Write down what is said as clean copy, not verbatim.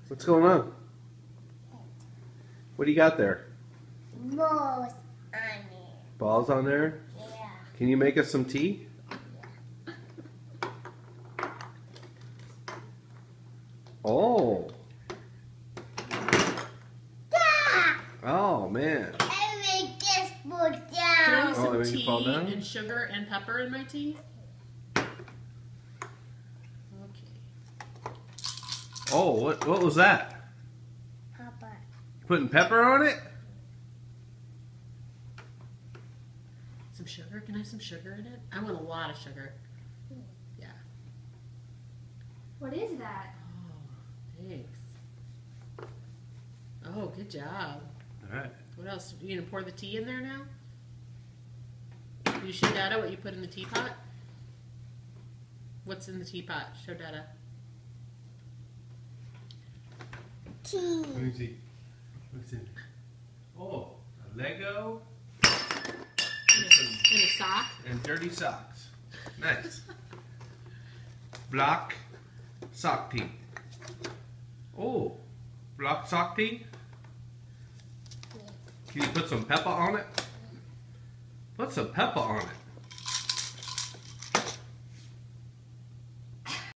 What's going on? What do you got there? Balls on it. Balls on there? Yeah. Can you make us some tea? Oh. Oh, man. I make this fall Can I down. use some it make it fall tea down? and sugar and pepper in my tea? Okay. Oh, what was that? Papa. Putting pepper on it? Some sugar? Can I have some sugar in it? I want a lot of sugar. Yeah. What is that? Oh, thanks. Oh, good job. All right. What else? You gonna pour the tea in there now? Can you show Dada what you put in the teapot? What's in the teapot? Show Dada. Tea. Let me see. What's in there? Oh, a Lego In a sock? and dirty socks. Nice. Block sock tea. Oh, block sock tea? Can you put some pepper on it? Put some pepper on it.